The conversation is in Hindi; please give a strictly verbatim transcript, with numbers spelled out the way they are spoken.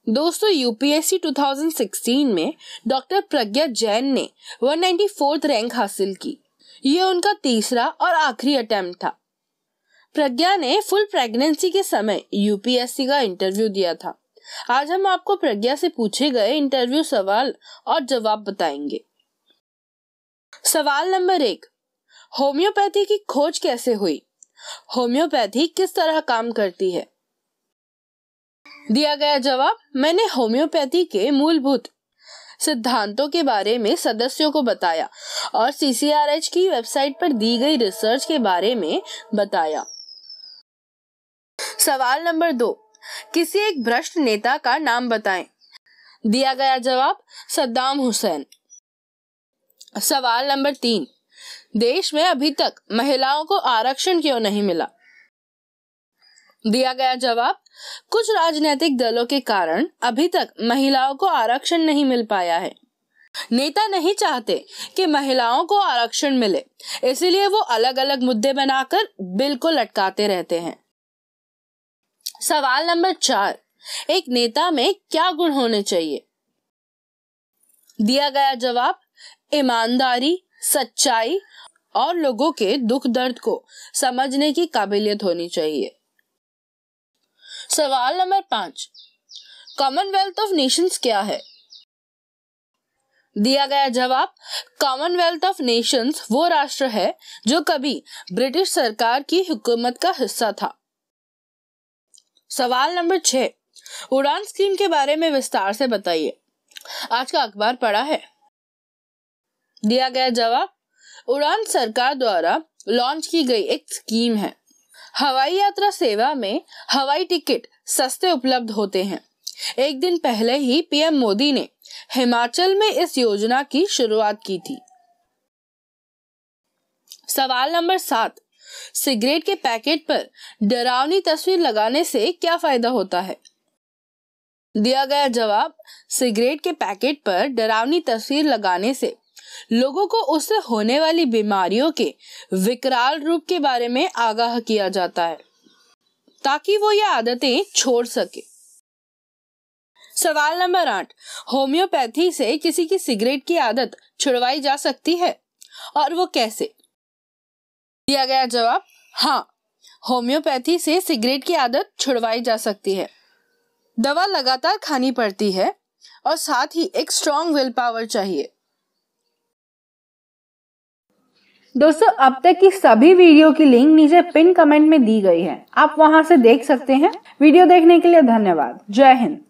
दोस्तों यूपीएससी दो हज़ार सोलह में डॉक्टर प्रज्ञा जैन ने एक सौ चौरानवे रैंक हासिल की। ये उनका तीसरा और आखिरी अटेम्प्ट था। प्रज्ञा ने फुल प्रेगनेंसी के समय यूपीएससी का इंटरव्यू दिया था। आज हम आपको प्रज्ञा से पूछे गए इंटरव्यू सवाल और जवाब बताएंगे। सवाल नंबर एक, होम्योपैथी की खोज कैसे हुई? होम्योपैथी किस तरह काम करती है? दिया गया जवाब, मैंने होम्योपैथी के मूलभूत सिद्धांतों के बारे में सदस्यों को बताया और सीसीआरएच की वेबसाइट पर दी गई रिसर्च के बारे में बताया। सवाल नंबर दो, किसी एक भ्रष्ट नेता का नाम बताएं। दिया गया जवाब, सद्दाम हुसैन। सवाल नंबर तीन, देश में अभी तक महिलाओं को आरक्षण क्यों नहीं मिला? दिया गया जवाब, कुछ राजनीतिक दलों के कारण अभी तक महिलाओं को आरक्षण नहीं मिल पाया है। नेता नहीं चाहते कि महिलाओं को आरक्षण मिले, इसलिए वो अलग अलग मुद्दे बनाकर बिल को लटकाते रहते हैं। सवाल नंबर चार, एक नेता में क्या गुण होने चाहिए? दिया गया जवाब, ईमानदारी, सच्चाई और लोगों के दुख दर्द को समझने की काबिलियत होनी चाहिए। सवाल नंबर पांच, कॉमनवेल्थ ऑफ नेशंस क्या है? दिया गया जवाब, कॉमनवेल्थ ऑफ नेशंस वो राष्ट्र है जो कभी ब्रिटिश सरकार की हुकूमत का हिस्सा था। सवाल नंबर छह, उड़ान स्कीम के बारे में विस्तार से बताइए। आज का अखबार पढ़ा है? दिया गया जवाब, उड़ान सरकार द्वारा लॉन्च की गई एक स्कीम है। हवाई यात्रा सेवा में हवाई टिकट सस्ते उपलब्ध होते हैं। एक दिन पहले ही पीएम मोदी ने हिमाचल में इस योजना की शुरुआत की थी। सवाल नंबर सात, सिगरेट के पैकेट पर डरावनी तस्वीर लगाने से क्या फायदा होता है? दिया गया जवाब, सिगरेट के पैकेट पर डरावनी तस्वीर लगाने से लोगों को उससे होने वाली बीमारियों के विकराल रूप के बारे में आगाह किया जाता है ताकि वो ये आदतें छोड़ सके। सवाल नंबर आठ, होम्योपैथी से किसी की सिगरेट की आदत छुड़वाई जा सकती है और वो कैसे? दिया गया जवाब, हाँ, होम्योपैथी से सिगरेट की आदत छुड़वाई जा सकती है। दवा लगातार खानी पड़ती है और साथ ही एक स्ट्रॉन्ग विल पावर चाहिए। दोस्तों, अब तक की सभी वीडियो की लिंक नीचे पिन कमेंट में दी गई है, आप वहां से देख सकते हैं। वीडियो देखने के लिए धन्यवाद। जय हिंद।